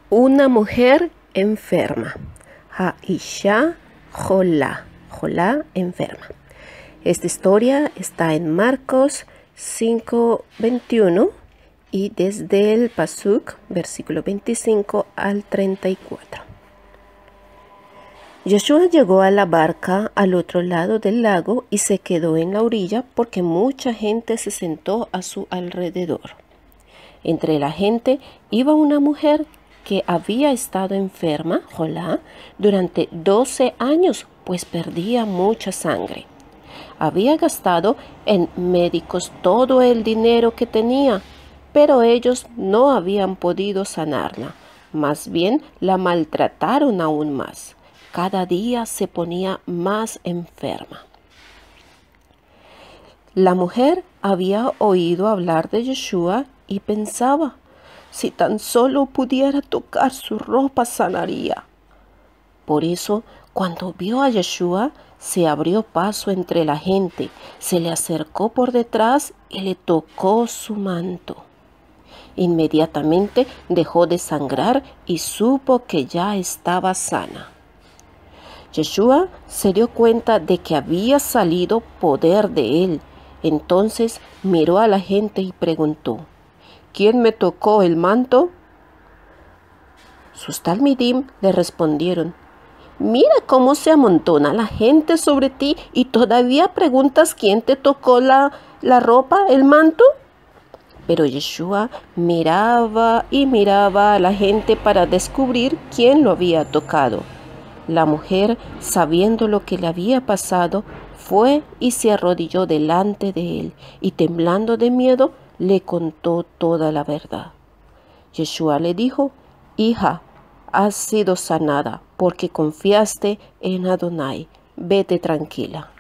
Una mujer enferma. Ha'isha Jolá. Jolá, enferma. Esta historia está en Marcos 5:21 y desde el Pasuk, versículo 25 al 34. Yeshua llegó a la barca al otro lado del lago y se quedó en la orilla porque mucha gente se sentó a su alrededor. Entre la gente iba una mujer que había estado enferma, Jolá, durante 12 años, pues perdía mucha sangre. Había gastado en médicos todo el dinero que tenía, pero ellos no habían podido sanarla. Más bien la maltrataron aún más. Cada día se ponía más enferma. La mujer había oído hablar de Yeshua y pensaba, si tan solo pudiera tocar su ropa sanaría. Por eso, cuando vio a Yeshua, se abrió paso entre la gente, se le acercó por detrás y le tocó su manto. Inmediatamente dejó de sangrar y supo que ya estaba sana. Yeshua se dio cuenta de que había salido poder de él. Entonces miró a la gente y preguntó, ¿quién me tocó el manto? Sus talmidim le respondieron, mira cómo se amontona la gente sobre ti y todavía preguntas quién te tocó la ropa, el manto. Pero Yeshua miraba y miraba a la gente para descubrir quién lo había tocado. La mujer, sabiendo lo que le había pasado, fue y se arrodilló delante de él y temblando de miedo le contó toda la verdad. Yeshua le dijo, hija, has sido sanada porque confiaste en Adonai. Vete tranquila.